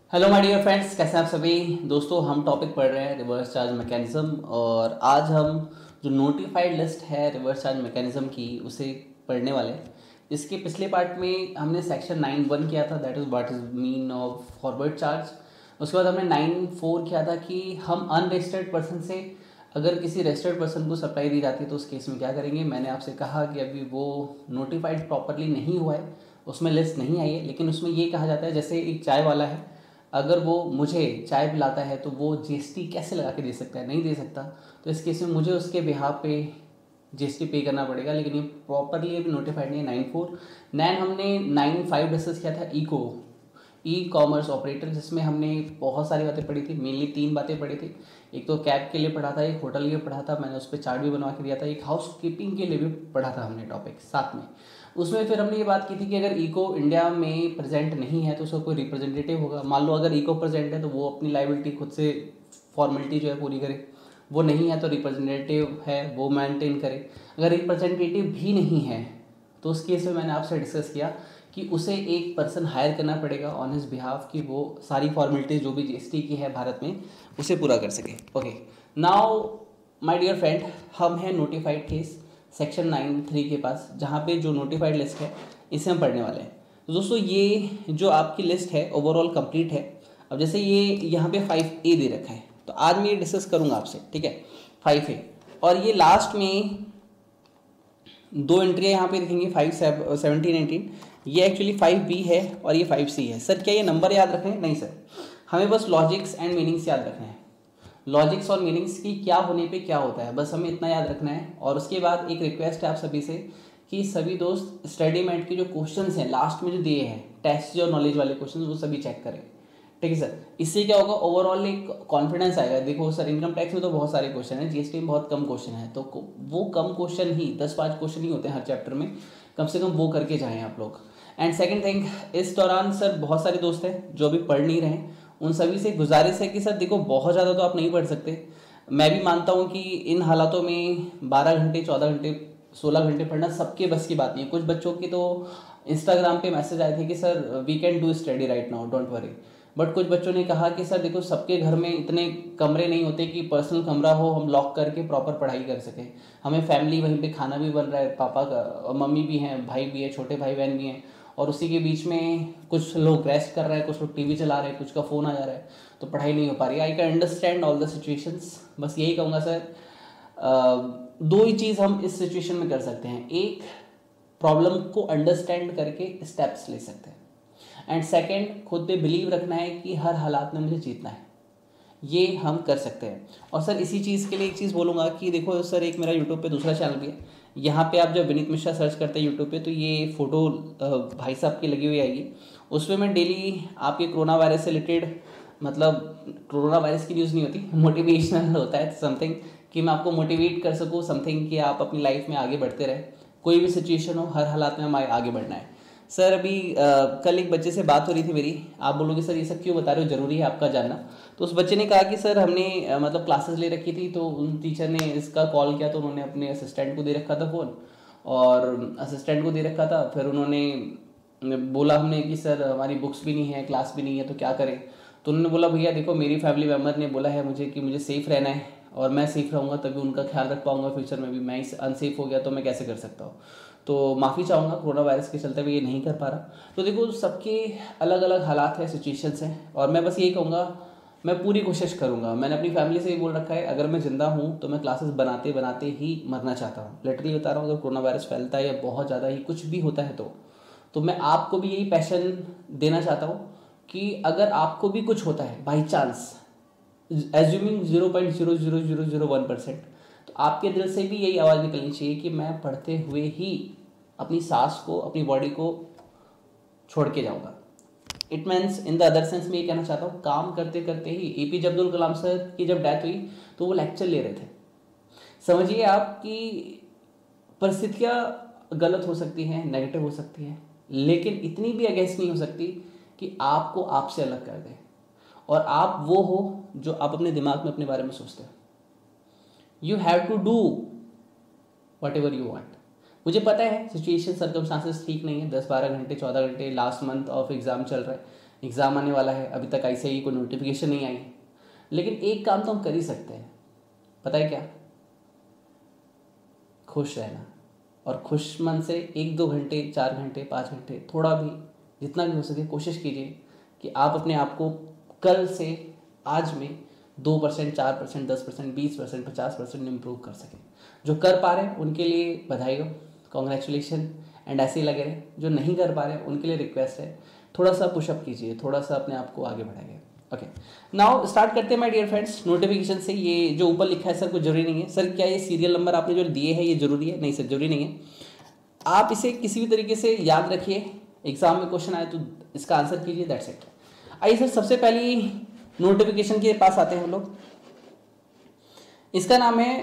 Hello my dear friends, कैसे हैं आप सभी दोस्तों। हम टॉपिक पढ़ रहे हैं रिवर्स चार्ज मैकेनिज्म और आज हम जो नोटिफाइड लिस्ट है रिवर्स चार्ज मैकेनिज्म की उसे पढ़ने वाले हैं। इसके पिछले पार्ट में हमने सेक्शन 9.1 किया था, that is what is mean of forward charge. उसके बाद हमने 9.4 किया था कि हम अनरजिस्टर्ड पर्सन से अगर किसी रजिस्टर्ड पर्सन को सप्लाई दी जाती है तो उस केस में क्या करेंगे। मैंने आपसे कहा कि अभी वो नोटिफाइड प्रॉपरली नहीं हुआ है, उसमें लिस्ट नहीं आई है, लेकिन उसमें ये कहा जाता है जैसे एक चाय वाला है, अगर वो मुझे चाय पिलाता है तो वो जीएसटी कैसे लगा के दे सकता है, नहीं दे सकता। तो इस केस में मुझे उसके बिहाफ पे जीएसटी पे करना पड़ेगा, लेकिन ये प्रॉपरली अभी नोटिफाइड नहीं है। 9.4 9 हमने 9.5 डिस्कस किया था ई कॉमर्स ऑपरेटर, जिसमें हमने बहुत सारी बातें पढ़ी थी। मेनली 3 बातें पढ़ी थी। एक तो कैब के लिए पढ़ा था, एक होटल के लिए पढ़ा था, मैंने उस पर चार्ट भी बनवा के दिया था, एक हाउस कीपिंग के लिए भी पढ़ा था हमने टॉपिक साथ में। उसमें फिर हमने ये बात की थी कि अगर इको इंडिया में प्रेजेंट नहीं है तो उसका कोई रिप्रेजेंटेटिव होगा। मान लो अगर इको प्रेजेंट है तो वो अपनी लाइबिलिटी खुद से फॉर्मेलिटी जो है पूरी करे, वो नहीं है तो रिप्रेजेंटेटिव है वो मेंटेन करे। अगर रिप्रेजेंटेटिव भी नहीं है तो उस केस में मैंने आपसे डिस्कस किया कि उसे एक पर्सन हायर करना पड़ेगा ऑन हिज बिहाफ कि वो सारी फॉर्मेलिटीज जो भी जीएसटी की है भारत में उसे पूरा कर सके। Okay, now my dear friend, हम हैं नोटिफाइड केस सेक्शन 9.3 के पास, जहाँ पे जो नोटिफाइड लिस्ट है इसे हम पढ़ने वाले हैं। तो दोस्तों ये जो आपकी लिस्ट है ओवरऑल कंप्लीट है। अब जैसे ये यहाँ पे 5A दे रखा है तो आज मैं ये डिस्कस करूँगा आपसे, ठीक है। 5A और ये लास्ट में 2 एंट्रियाँ यहाँ पे दिखेंगी 5, 17, 18। ये एक्चुअली 5B है और ये 5C है। सर क्या ये नंबर याद रखने हैं? नहीं सर, हमें बस लॉजिक्स एंड मीनिंग्स याद रखने हैं। लॉजिक्स और मीनिंग्स की क्या होने पे क्या होता है, बस हमें इतना याद रखना है। और उसके बाद एक रिक्वेस्ट है आप सभी से कि सभी दोस्त स्टडी मेट के जो क्वेश्चंस हैं लास्ट में जो दिए हैं टेस्ट और नॉलेज वाले क्वेश्चंस वो सभी चेक करें, ठीक है सर। इससे क्या होगा, ओवरऑल एक कॉन्फिडेंस आएगा। देखो सर, इनकम टैक्स में तो बहुत सारे क्वेश्चन हैं, जीएसटी में बहुत कम क्वेश्चन है, तो वो कम क्वेश्चन ही 10-5 क्वेश्चन ही होते हैं हर चैप्टर में, कम से कम वो करके जाएँ आप लोग। एंड सेकेंड थिंग, इस दौरान सर बहुत सारे दोस्त हैं जो अभी पढ़ नहीं रहे हैं, उन सभी से गुजारिश है कि सर देखो बहुत ज़्यादा तो आप नहीं पढ़ सकते। मैं भी मानता हूँ कि इन हालातों में 12 घंटे 14 घंटे 16 घंटे पढ़ना सबके बस की बात नहीं है। कुछ बच्चों की तो इंस्टाग्राम पे मैसेज आए थे कि sir we can do study right now, don't worry. But कुछ बच्चों ने कहा कि सर देखो सबके घर में इतने कमरे नहीं होते कि पर्सनल कमरा हो हम लॉक करके प्रॉपर पढ़ाई कर सकें। हमें फैमिली वहीं पे खाना भी बन रहा है, पापा का मम्मी भी हैं, भाई भी है, छोटे भाई बहन भी हैं, और उसी के बीच में कुछ लोग रेस्ट कर रहे हैं, कुछ लोग टीवी चला रहे हैं, कुछ का फ़ोन आ जा रहा है, तो पढ़ाई नहीं हो पा रही। I can understand all the situations. बस यही कहूँगा सर, दो ही चीज़ हम इस सिचुएशन में कर सकते हैं। एक, प्रॉब्लम को अंडरस्टैंड करके स्टेप्स ले सकते हैं, एंड सेकेंड, खुद पे बिलीव रखना है कि हर हालात में मुझे जीतना है। ये हम कर सकते हैं। और सर इसी चीज़ के लिए एक चीज़ बोलूँगा कि देखो सर, एक मेरा यूट्यूब पे दूसरा चैनल भी है, यहाँ पे आप जब विनीत मिश्रा सर्च करते हैं यूट्यूब पे तो ये फ़ोटो भाई साहब की लगी हुई आएगी। उसमें मैं डेली आपके कोरोना वायरस से रिलेटेड, मतलब कोरोना वायरस की न्यूज़ नहीं होती, मोटिवेशनल होता है समथिंग, कि मैं आपको मोटिवेट कर सकूँ समथिंग, कि आप अपनी लाइफ में आगे बढ़ते रहें। कोई भी सिचुएशन हो, हर हालात में हमें आगे बढ़ना है। सर अभी कल एक बच्चे से बात हो रही थी मेरी, आप बोलोगे सर ये सब क्यों बता रहे हो, ज़रूरी है आपका जानना। तो उस बच्चे ने कहा कि सर हमने मतलब क्लासेस ले रखी थी, तो उन टीचर ने इसका कॉल किया तो उन्होंने अपने असिस्टेंट को दे रखा था फ़ोन, और असिस्टेंट को दे रखा था। फिर उन्होंने बोला हमने कि सर हमारी बुक्स भी नहीं है, क्लास भी नहीं है, तो क्या करें। तो उन्होंने बोला भैया देखो, मेरी फैमिली मेम्बर ने बोला है मुझे कि मुझे सेफ़ रहना है, और मैं सेफ़ रहूँगा तभी उनका ख्याल रख पाऊँगा फ्यूचर में भी। मैं अनसेफ हो गया तो मैं कैसे कर सकता हूँ, तो माफ़ी चाहूँगा, कोरोना वायरस के चलते हुए ये नहीं कर पा रहा। तो देखो सबके अलग अलग हालात हैं, सिचुएशंस हैं, और मैं बस यही कहूँगा, मैं पूरी कोशिश करूँगा। मैंने अपनी फैमिली से ही बोल रखा है, अगर मैं ज़िंदा हूँ तो मैं क्लासेस बनाते बनाते ही मरना चाहता हूँ। लिटरली बता रहा हूँ, अगर कोरोना वायरस फैलता है या बहुत ज़्यादा ही कुछ भी होता है तो मैं आपको भी यही पैशन देना चाहता हूँ कि अगर आपको भी कुछ होता है बाई चांस, एज्यूमिंग 0.00001%, तो आपके दिल से भी यही आवाज़ निकलनी चाहिए कि मैं पढ़ते हुए ही अपनी सांस को, अपनी बॉडी को छोड़ के जाऊँगा। It means in the other sense में ये कहना चाहता हूँ, काम करते करते ही। एपीजे अब्दुल कलाम सर की जब डेथ हुई तो वो लेक्चर ले रहे थे। समझिए आप कि परिस्थितियाँ गलत हो सकती हैं, नेगेटिव हो सकती हैं, लेकिन इतनी भी अगेंस्ट नहीं हो सकती कि आपको आपसे अलग कर दे, और आप वो हो जो आप अपने दिमाग में अपने बारे में सोचते हो। You have to do whatever you want. मुझे पता है सिचुएशन सर्कमस्टांसेस ठीक नहीं है, 10-12 घंटे 14 घंटे लास्ट मंथ ऑफ एग्ज़ाम चल रहा है, एग्ज़ाम आने वाला है, अभी तक ICAI कोई नोटिफिकेशन नहीं आई, लेकिन एक काम तो हम कर ही सकते हैं, पता है क्या? खुश रहना। और खुश मन से 1-2 घंटे, 4 घंटे, 5 घंटे, थोड़ा भी, जितना भी हो सके कोशिश कीजिए कि आप अपने आप को कल से आज में 2%, 4%, 10%, 20%, 50% इम्प्रूव कर सकें। जो कर पा रहे हैं उनके लिए बधाई हो, कॉन्ग्रेचुलेशन, एंड ऐसे ही लगे रहे। जो नहीं कर पा रहे हैं उनके लिए रिक्वेस्ट है, थोड़ा सा पुशअप कीजिए, थोड़ा सा अपने आप को आगे बढ़ाइए। ओके, नाउ स्टार्ट करते हैं माय डियर फ्रेंड्स नोटिफिकेशन से। ये जो ऊपर लिखा है सर कुछ जरूरी नहीं है। सर क्या ये सीरियल नंबर आपने जो दिए है ये जरूरी है? नहीं सर, जरूरी नहीं है। आप इसे किसी भी तरीके से याद रखिए, एग्जाम में क्वेश्चन आए तो इसका आंसर कीजिए, दैट्स इट। आइए सर, सबसे पहली नोटिफिकेशन के पास आते हैं हम लोग। इसका नाम है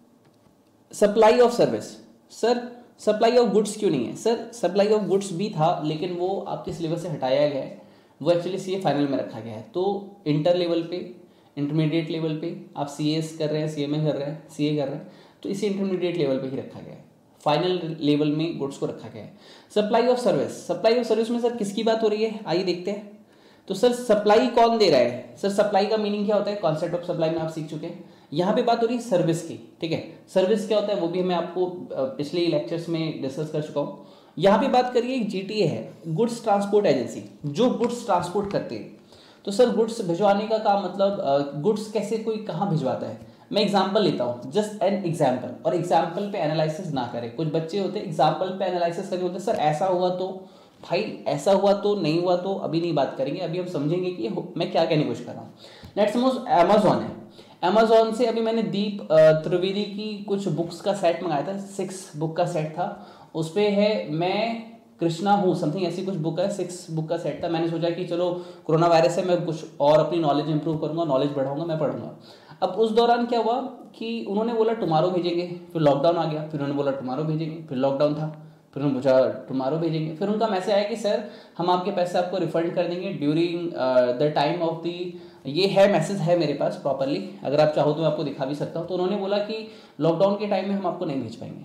supply of service. Sir supply of goods क्यों नहीं है? सर सप्लाई ऑफ गुड्स भी था, लेकिन वो आपके सिलेबस से हटाया गया है, वो एक्चुअली CA फाइनल में रखा गया है। तो इंटर लेवल पे, इंटरमीडिएट लेवल पे आप CS कर रहे हैं, CMA कर रहे हैं, CA कर रहे हैं, तो इसे इंटरमीडिएट लेवल पे ही रखा गया है, फाइनल लेवल में गुड्स को रखा गया है। Supply of service, supply of service में सर किसकी बात हो रही है? आइए देखते हैं। तो सर सप्लाई कौन दे रहा है? सर सप्लाई का मीनिंग क्या होता है? कॉन्सेप्ट ऑफ सप्लाई में आप सीख चुके हैं। यहाँ पे बात हो रही है सर्विस की, ठीक है। सर्विस क्या होता है वो भी मैं आपको पिछले लेक्चर्स में डिस्कस कर चुका हूँ। यहाँ पे बात करिए, GTA है, गुड्स ट्रांसपोर्ट एजेंसी, जो गुड्स ट्रांसपोर्ट करते हैं। तो सर गुड्स भिजवाने का काम मतलब गुड्स कैसे कोई कहाँ भिजवाता है? मैं एग्जाम्पल लेता हूँ, जस्ट एन एग्जाम्पल, और एग्जाम्पल पे एनालिसिस ना करें। कुछ बच्चे होते हैं एग्जाम्पल पे एनालिसिस करके बोलते हैं सर ऐसा हुआ तो, भाई ऐसा हुआ तो, नहीं हुआ तो अभी नहीं बात करेंगे, अभी हम समझेंगे कि मैं क्या कहने की कोशिश कर रहा हूँ। लेट्स सपोज अमेजोन है, अमेजोन से अभी मैंने दीप त्रिवेदी की कुछ बुक्स का सेट मंगाया था, 6 बुक का सेट था, उस पर है मैं कृष्णा हूँ समथिंग ऐसी कुछ बुक है, 6 बुक का सेट था। मैंने सोचा कि चलो कोरोना वायरस से मैं कुछ और अपनी नॉलेज इंप्रूव करूँगा, नॉलेज बढ़ाऊंगा, मैं पढ़ूंगा। अब उस दौरान क्या हुआ कि उन्होंने बोला टुमारो भेजेंगे, फिर लॉकडाउन आ गया, फिर उन्होंने बोला टुमारो भेजेंगे, फिर लॉकडाउन था, फिर उन्होंने पूछा टुमारो भेजेंगे, फिर उनका मैसेज आया कि सर हम आपके पैसे आपको रिफंड कर देंगे ड्यूरिंग द टाइम ऑफ दी, ये है मैसेज है मेरे पास प्रॉपरली, अगर आप चाहो तो मैं आपको दिखा भी सकता हूँ। तो उन्होंने बोला कि लॉकडाउन के टाइम में हम आपको नहीं भेज पाएंगे।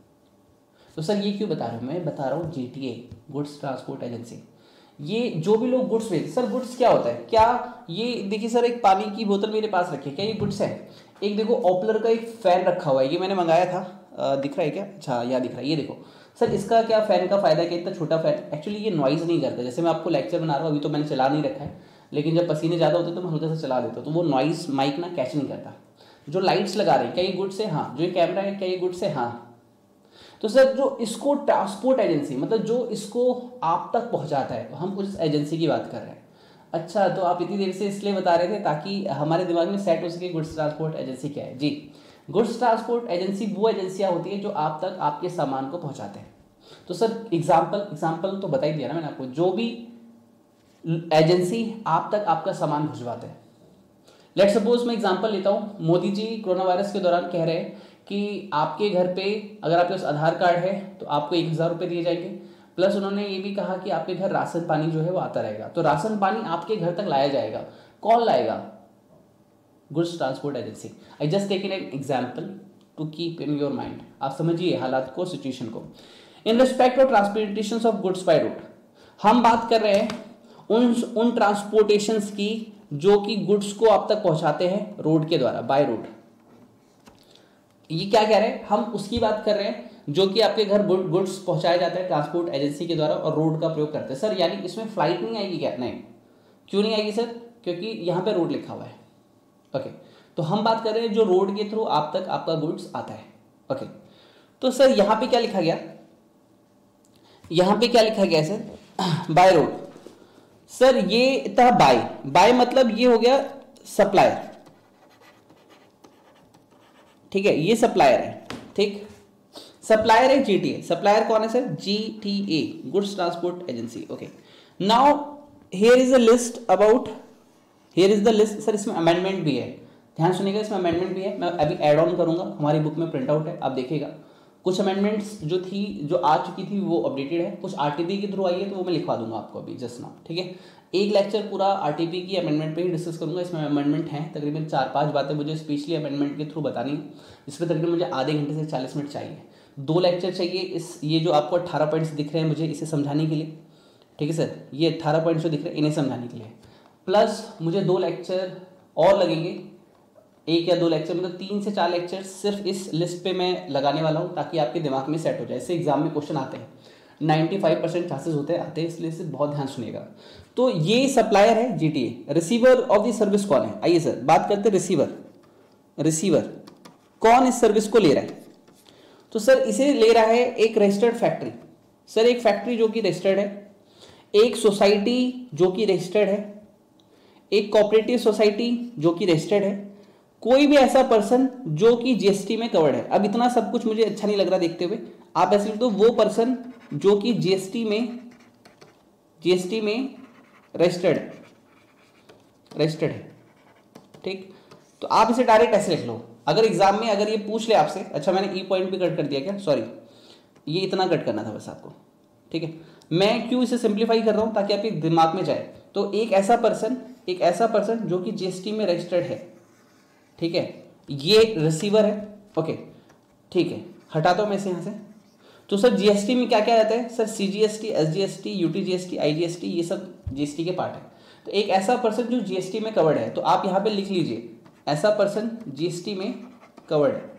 तो सर ये क्यों बता रहा हूँ? मैं बता रहा हूँ GTA, गुड्स ट्रांसपोर्ट एजेंसी, ये जो भी लोग गुड्स भेजते, सर गुड्स क्या होता है? क्या ये देखिए सर, एक पानी की बोतल मेरे पास रखी है, क्या ये गुड्स है? एक देखो ऑपलर का एक फैन रखा हुआ है, ये मैंने मंगाया था, दिख रहा है क्या? अच्छा यहाँ दिख रहा है, ये देखो सर, इसका क्या फैन का फायदा क्या? इतना छोटा फैन एक्चुअली ये नॉइज़ नहीं करता। जैसे मैं आपको लेक्चर बना रहा हूँ, अभी तो मैंने चला नहीं रखा है, लेकिन जब पसीने ज़्यादा होते तो मैं हल्का सा चला देता हूँ, तो वो नॉइज़ माइक ना कैच नहीं करता। जो लाइट्स लगा रहे हैं क्या ये गुड्स है? हाँ। जो ये कैमरा है क्या ये गुड्स है? हाँ। तो सर जो इसको ट्रांसपोर्ट एजेंसी, मतलब जो इसको आप तक पहुंचाता है, हम उस एजेंसी की बात कर रहे हैं। अच्छा, तो आप इतनी देर से इसलिए बता रहे थे ताकि हमारे दिमाग में सेट हो सके गुड्स ट्रांसपोर्ट एजेंसी क्या है। जी, गुड्स ट्रांसपोर्ट एजेंसी वो एजेंसियां होती है जो आप तक आपके सामान को पहुंचाते हैं। तो सर एग्जाम्पल तो बता ही दिया ना मैंने आपको, जो भी एजेंसी आप तक आपका सामान भिजवाते हैं। लेट्स सपोज मैं एग्जांपल लेता हूँ, मोदी जी कोरोना वायरस के दौरान कह रहे हैं कि आपके घर पे अगर आपके पास आधार कार्ड है तो आपको 1000 रुपये दिए जाएंगे, प्लस उन्होंने ये भी कहा कि आपके घर राशन पानी जो है वो आता रहेगा। तो राशन पानी आपके घर तक लाया जाएगा, कौन लाएगा? Goods transport agency. I just taken an example to keep in your mind, आप समझिए हालात को, सिचुएशन को। In respect of transportation of goods by road, हम बात कर रहे हैं उन ट्रांसपोर्टेशंस की जो कि गुड्स को आप तक पहुंचाते हैं रोड के द्वारा, बाय रोड। ये क्या कह रहे हैं? हम उसकी बात कर रहे हैं जो कि आपके घर गुड्स पहुंचाया जाता है ट्रांसपोर्ट एजेंसी के द्वारा और रोड का प्रयोग करते हैं। सर यानी इसमें फ्लाइट नहीं आएगी क्या? नहीं। क्यों नहीं आएगी सर? क्योंकि यहाँ पे रोड लिखा हुआ है। ओके, तो हम बात कर रहे हैं जो रोड के थ्रू आप तक आपका गुड्स आता है। ओके, तो सर यहाँ पे क्या लिखा गया? यहाँ पे क्या लिखा गया सर? By road. सर ये था बाय मतलब ये हो गया सप्लायर, ठीक है, ये सप्लायर है, ठीक। सप्लायर है GTA। सप्लायर कौन है sir? GTA, goods transport agency. Okay, now here is a list about, here is the list. Sir इसमें अमेंडमेंट भी है, ध्यान सुनिएगा, इसमें अमेंडमेंट भी है। मैं अभी ऐड ऑन करूंगा, हमारी बुक में प्रिंट आउट है, आप देखिएगा। कुछ अमेंडमेंट्स जो थी, जो आ चुकी थी वो अपडेटेड है, कुछ RTP के थ्रू आई है तो वो मैं लिखवा दूंगा आपको अभी जस्ट नाउ, ठीक है। एक लेक्चर पूरा RTP की अमेंडमेंट पे ही डिस्कस करूंगा। इसमें अमेंडमेंट हैं तकरीबन 4-5 बातें मुझे स्पेशली अमेंडमेंट के थ्रू बतानी है। इसमें तकरीबन मुझे आधे घंटे से 40 मिनट चाहिए, 2 लेक्चर चाहिए। ये जो आपको 18 पॉइंट्स दिख रहे हैं मुझे इसे समझाने के लिए, ठीक है सर, ये 18 पॉइंट्स जो दिख रहे हैं इन्हें समझाने के लिए, प्लस मुझे 2 लेक्चर और लगेंगे, 1 या 2 लेक्चर, मतलब 3 से 4 लेक्चर सिर्फ इस लिस्ट पे मैं लगाने वाला हूँ ताकि आपके दिमाग में सेट हो जाए। इससे एग्जाम में क्वेश्चन आते हैं, 95% चांसेस होते आते हैं, इसलिए इसे बहुत ध्यान सुनिएगा। तो ये सप्लायर है GTA. Receiver of the service कौन है? आइए सर बात करते हैं रिसीवर। रिसीवर कौन इस सर्विस को ले रहा है? तो सर इसे ले रहा है एक रजिस्टर्ड फैक्ट्री। सर एक फैक्ट्री जो कि रजिस्टर्ड है, एक सोसाइटी जो कि रजिस्टर्ड है, एक कोऑपरेटिव सोसाइटी जो कि रजिस्टर्ड है, कोई भी ऐसा पर्सन जो कि जीएसटी में कवर्ड है। अब इतना सब कुछ मुझे अच्छा नहीं लग रहा देखते हुए, आप ऐसे लिख दो वो पर्सन जो कि जीएसटी में रजिस्टर्ड है। ठीक, तो आप इसे डायरेक्ट ऐसे लिख लो। अगर एग्जाम में अगर ये पूछ ले आपसे, अच्छा मैंने ई पॉइंट भी कट कर दिया क्या? सॉरी, ये इतना कट करना था बस आपको। ठीक है, मैं क्यों इसे सिंप्लीफाई कर रहा हूं? ताकि आपके दिमाग में जाए। तो एक ऐसा पर्सन जो कि जीएसटी में रजिस्टर्ड है, ठीक है, ये रिसीवर है। ओके ठीक है, हटाता हूं मैं इसे यहां से। तो सर जीएसटी में क्या क्या आता है? Sir CGST, SGST, UTGST, IGST, ये सब जीएसटी के पार्ट है। तो एक ऐसा पर्सन जो जीएसटी में कवर्ड है, तो आप यहां पे लिख लीजिए ऐसा पर्सन जीएसटी में कवर्ड है।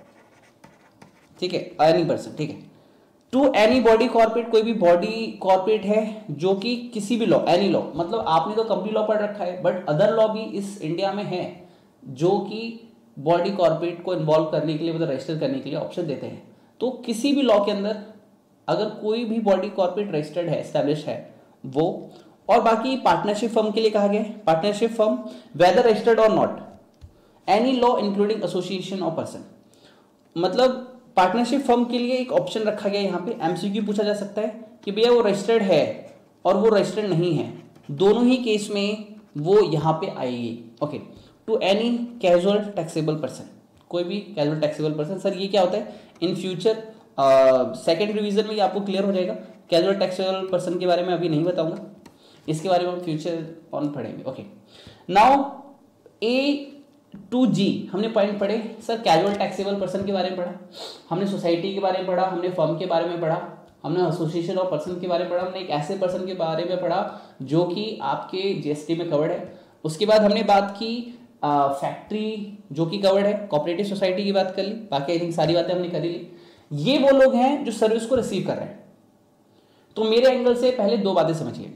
ठीक है, एनी पर्सन। ठीक है, टू एनी बॉडी कॉर्पोरेट, कोई भी बॉडी कॉर्पोरेट है जो कि किसी भी लॉ, एनी लॉ, मतलब आपने तो कंपनी लॉ पढ़ रखा है, बट अदर लॉ भी इस इंडिया में है जो कि बॉडी कॉर्पोरेट को इन्वॉल्व करने के लिए, मतलब रजिस्टर करने के लिए ऑप्शन देते हैं। तो किसी भी लॉ के अंदर अगर कोई भी बॉडी कॉर्पोरेट रजिस्टर्ड है, एस्टैब्लिश है वो, और बाकी पार्टनरशिप फर्म के लिए कहा गया है, partnership firm whether registered or not, any law including association or person. मतलब पार्टनरशिप फर्म के लिए एक ऑप्शन रखा गया यहाँ पे, एमसीक्यू पूछा जा सकता है कि भैया वो रजिस्टर्ड है और वो रजिस्टर्ड नहीं है, दोनों ही केस में वो यहाँ पे आएगी। Okay, to any casual taxable person, कोई भी कैजुअल टैक्सेबल पर्सन। सर ये क्या होता है? इन फ्यूचर सेकेंड रिवीजन में ये आपको क्लियर हो जाएगा। कैजुअल टैक्सेबल पर्सन के बारे में अभी नहीं बताऊंगा, इसके बारे में हम फ्यूचर ऑन पढ़ेंगे। Okay, now A to G हमने पॉइंट पढ़े। सर कैजुअल टैक्सेबल पर्सन के बारे में पढ़ा, हमने सोसाइटी के बारे में पढ़ा, हमने फर्म के बारे में पढ़ा, हमने एसोसिएशन और पर्सन के बारे में पढ़ा, हमने एक ऐसे पर्सन के बारे में पढ़ा जो कि आपके जीएसटी में कवर्ड है। उसके बाद हमने बात की फैक्ट्री जो कि कवर्ड है, कोऑपरेटिव सोसाइटी की बात कर ली, बाकी आई थिंक सारी बातें हमने कर ली। ये वो लोग हैं जो सर्विस को रिसीव कर रहे हैं। तो मेरे एंगल से पहले 2 बातें समझिए।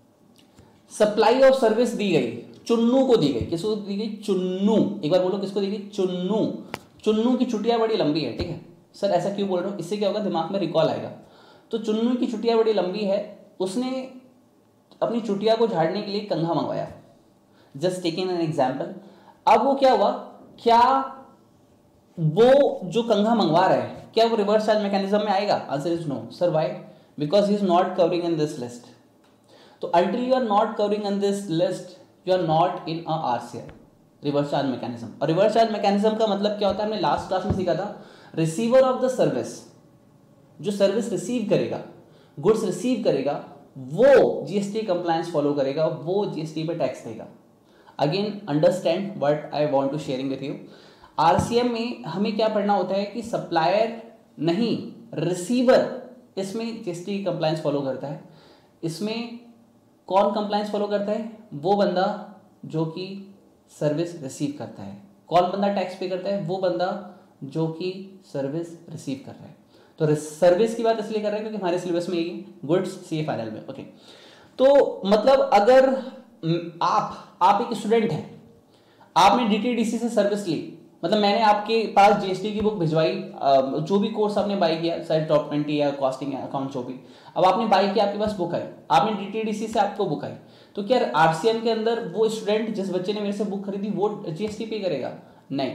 सप्लाई ऑफ सर्विस दी गई, चुन्नू को दी गई। किसको दी गई? चुन्नू। एक बार बोलो किसको दी गई? चुन्नू। चुन्नू की छुट्टियां बड़ी लंबी है। ठीक है सर, ऐसा क्यों बोल रहा हूं? इससे क्या होगा, दिमाग में रिकॉल आएगा। तो चुन्नू की छुट्टियां बड़ी लंबी है, उसने अपनी छुट्टियां को झाड़ने के लिए कंघा मंगवाया। Just taking an example. अब वो क्या हुआ, क्या वो जो कंघा मंगवा रहा है क्या वो रिवर्स चार्ज मैकेनिज्म में आएगा? Answer is no. Sir why? Because he is not covering in this list. तो until you are not covering in this list you are not in a RCR, reverse charge mechanism. और reverse charge mechanism का मतलब क्या होता है? हमने last class में सीखा था। रिसीवर ऑफ द सर्विस, जो सर्विस रिसीव करेगा, गुड्स रिसीव करेगा, वो जीएसटी कंप्लायंस फॉलो करेगा, वो जीएसटी पे टैक्स देगा। Again understand what I want to sharing with you. RCM में हमें क्या पढ़ना होता है कि सप्लायर नहीं, रिसीवर इसमें जीएसटी कंप्लायंस फॉलो करता है। इसमें कौन कंप्लायंस फॉलो करता है? वो बंदा जो कि सर्विस रिसीव करता है। कौन बंदा टैक्स पे करता है? वो बंदा जो कि सर्विस रिसीव कर रहा है। तो सर्विस की बात इसलिए कर रहे हैं क्योंकि हमारे सिलेबस में यही गुड्स सी फाइनल में। ओके, तो मतलब अगर आप एक स्टूडेंट हैं, आपने डीटीडीसी से सर्विस ली, मतलब मैंने आपके पास जीएसटी की बुक भिजवाई, जो भी कोर्स आपने बाई किया, चाहे टॉप 20 या कॉस्टिंग या अकाउंट जो भी, अब आपने बाई किया, आपके पास बुक आई, आपने डीटीडीसी से आपको बुक आई, तो क्या आरसीएम के अंदर वो स्टूडेंट जिस बच्चे ने मेरे से बुक खरीदी वो जीएसटी पे करेगा? नहीं।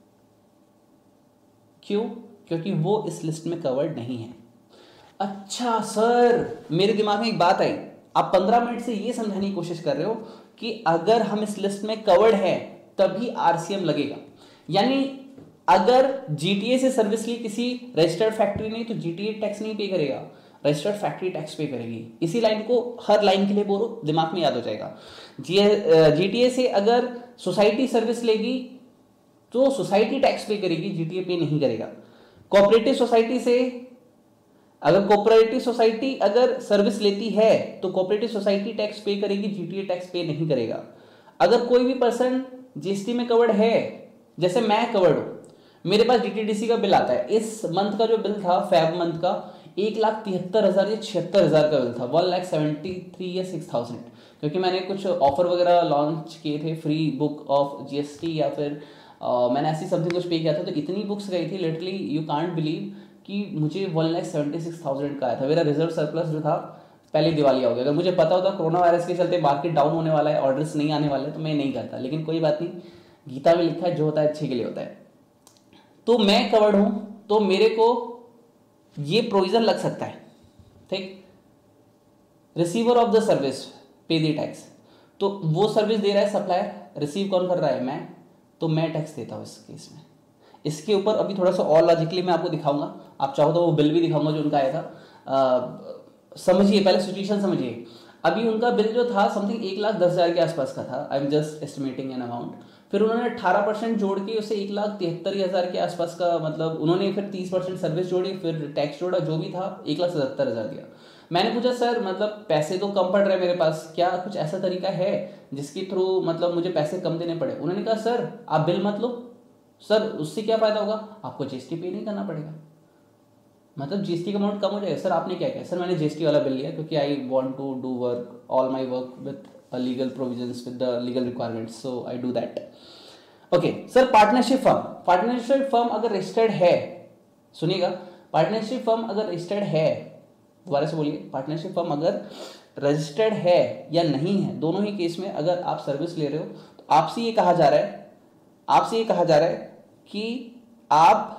क्यों? क्योंकि वो इस लिस्ट में कवर्ड नहीं है। अच्छा सर, मेरे दिमाग में एक बात आई, आप 15 मिनट से ये समझाने की कोशिश कर रहे हो कि अगर हम इस लिस्ट में कवर्ड है तभी आरसीएम लगेगा। यानी अगर जीटीए से सर्विस ली किसी रजिस्टर्ड फैक्ट्री ने, तो जीटीए टैक्स नहीं पे करेगा, रजिस्टर्ड फैक्ट्री टैक्स पे करेगी। इसी लाइन को हर लाइन के लिए बोलो, दिमाग में याद हो जाएगा। जीटीए से अगर सोसाइटी सर्विस लेगी तो सोसाइटी टैक्स पे करेगी, जीटीए पे नहीं करेगा। कोऑपरेटिव सोसाइटी से अगर कोऑपरेटिव सोसाइटी अगर सर्विस लेती है तो कोऑपरेटिव सोसाइटी टैक्स पे करेगी, जीटीए टैक्स पे नहीं करेगा। अगर कोई भी पर्सन जीएसटी में कवर्ड है, जैसे मैं कवर्ड हूं, मेरे पास डीटीडीसी का बिल आता है, इस मंथ का जो बिल था फेब मंथ का 1,73,000 या 76,000 का बिल था, 1,73,000 या 6,000, क्योंकि मैंने कुछ ऑफर वगैरह लॉन्च किए थे, फ्री बुक ऑफ जीएसटी या फिर मैंने ऐसी समथिंग कुछ पे किया था, तो इतनी बुक्स गई थी लिटरली यू कांट बिलीव कि मुझे 1,76,000 का आया था। मेरा रिजर्व सरप्लस जो था पहले दिवालिया हो गया। अगर मुझे पता होता कोरोना वायरस के चलते मार्केट डाउन होने वाला है, ऑर्डर्स नहीं आने वाले, तो मैं नहीं करता, लेकिन कोई बात नहीं, गीता में लिखा है जो होता है अच्छे के लिए होता है। तो मैं कवर्ड हूं, तो मेरे को ये प्रोविजन लग सकता है, ठीक। रिसीवर ऑफ द सर्विस पे दी टैक्स, तो वो सर्विस दे रहा है सप्लायर, रिसीव कौन कर रहा है, मैं, तो मैं टैक्स देता हूँ इस केस में। इसके ऊपर अभी थोड़ा सा और लॉजिकली मैं आपको दिखाऊंगा, आप चाहो तो वो बिल भी दिखाऊंगा जो उनका आया था। समझिए, पहले सिचुएशन समझिए। अभी उनका बिल जो था समथिंग 1,10,000 के आसपास का था, I am just estimating an amount. फिर उन्होंने 18% जोड़ के उसे 1,73,000 के आसपास का, मतलब उन्होंने फिर 30% सर्विस जोड़ी, फिर टैक्स जोड़ा, जो भी था 1,77,000 दिया। मैंने पूछा सर मतलब पैसे तो कम पड़ रहे हैं मेरे पास, क्या कुछ ऐसा तरीका है जिसके थ्रू मतलब मुझे पैसे कम देने पड़े। उन्होंने कहा सर आप बिल मत लो, सर उससे क्या फायदा होगा, आपको जीएसटी पे नहीं करना पड़ेगा, मतलब जीएसटी का अमाउंट कम हो जाएगा। सर आपने क्या किया, सर मैंने जीएसटी वाला बिल लिया क्योंकि I want to do work all my work with legal provisions with the legal requirements, so I do that. Okay sir, partnership firm अगर रजिस्टर्ड है, सुनिएगा, पार्टनरशिप फर्म अगर रजिस्टर्ड है, दोबारा से बोलिए, पार्टनरशिप फर्म अगर रजिस्टर्ड है या नहीं है, दोनों ही केस में अगर आप सर्विस ले रहे हो तो आपसे ये कहा जा रहा है कि आप